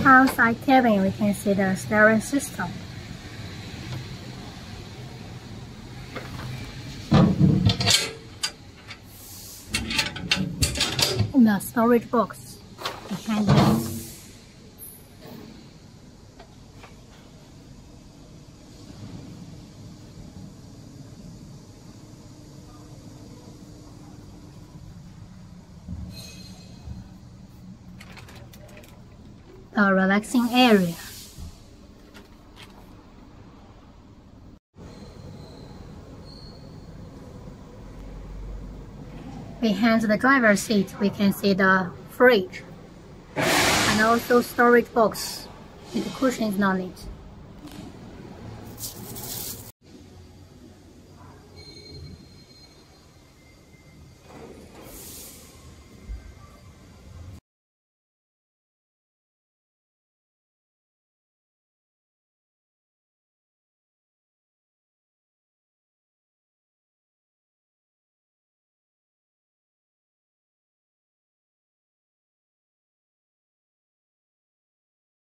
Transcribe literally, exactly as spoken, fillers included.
Outside cabin, we can see the steering system. In the storage box behind it. A relaxing area. Behind the driver's seat, we can see the fridge and also storage box with cushions on it.